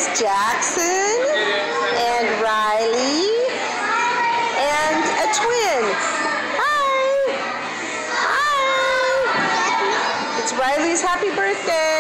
Jackson and Riley and a twin. Hi! Hi! It's Riley's happy birthday.